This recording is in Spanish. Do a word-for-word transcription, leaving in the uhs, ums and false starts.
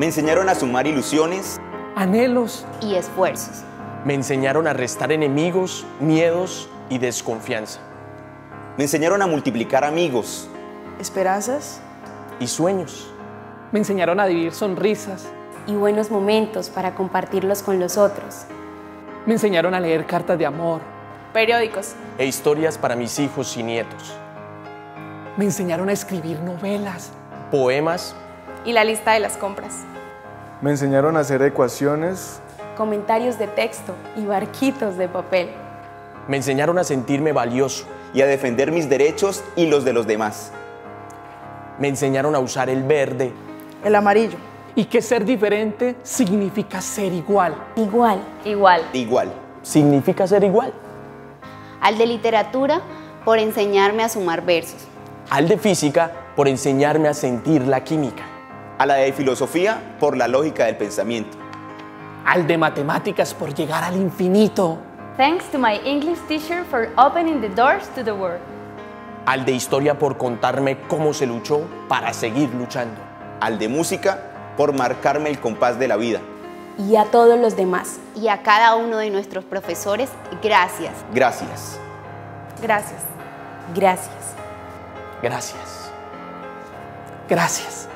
Me enseñaron a sumar ilusiones, anhelos y esfuerzos. Me enseñaron a restar enemigos, miedos y desconfianza. me enseñaron a multiplicar amigos, esperanzas Y sueños. me enseñaron a vivir sonrisas, Y buenos momentos para compartirlos con los otros. me enseñaron a leer cartas de amor, periódicos, E historias para mis hijos y nietos. me enseñaron a escribir novelas, Poemas y la lista de las compras. Me enseñaron a hacer ecuaciones, Comentarios de texto y barquitos de papel. me enseñaron a sentirme valioso. y a defender mis derechos y los de los demás. Me enseñaron a usar el verde. El amarillo, y que ser diferente significa ser igual. Igual. igual. Igual. Significa ser igual. Al de literatura, por enseñarme a sumar versos. Al de física, por enseñarme a sentir la química. A la de filosofía por la lógica del pensamiento. Al de matemáticas por llegar al infinito. Thanks to my English teacher for opening the doors to the world. Al de historia por contarme cómo se luchó para seguir luchando. Al de música por marcarme el compás de la vida. Y a todos los demás. Y a cada uno de nuestros profesores, gracias. Gracias. Gracias. Gracias. Gracias. Gracias.